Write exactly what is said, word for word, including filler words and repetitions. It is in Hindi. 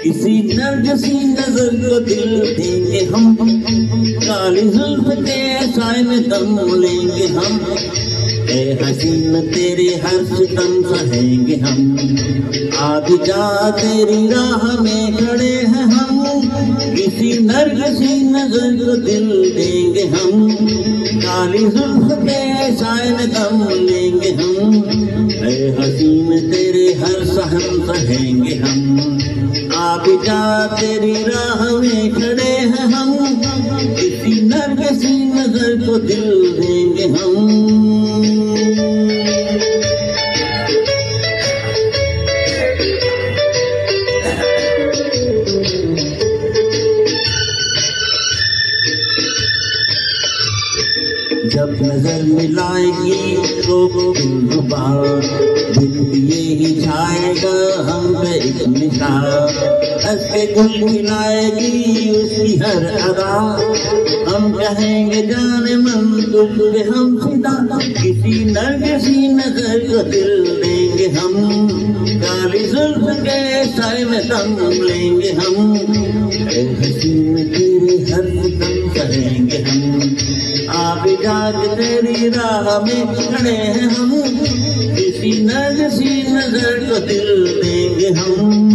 किसी नरगिसी नजर को दिल देंगे हम, काली जुल्फ के साए में दम लेंगे हम, ए हसीन तेरे हर सितम सहेंगे हम। आज जा तेरी राह में खड़े हैं हम, किसी नरगिसी नजर को दिल देंगे हम, काली जुल्फ के साए में दम लेंगे हम, ए हसीन तेरे हर सहम सहेंगे हम। आप जा तेरी राह में खड़े हैं हम, किसी नरगिसी नजर को दिल देंगे हम। जब नजर मिलाएगी तो दिलरुबा, दिल ये ही छाएगा हम पे एक निशान, ऐसे गुल खिलाएगी उसकी हर अदा, हम कहेंगे जाने मन तुझ पे हम फिदा, किसी नरगिसी नजर को दिल देंगे हम, काली जुल्फ के साए में दम लेंगे हम, ए हसीन तेरे हर दम करेंगे हम। आप जाग तेरी राह में खड़े हैं हम, किसी नरगिसी नजर को दिल देंगे हम।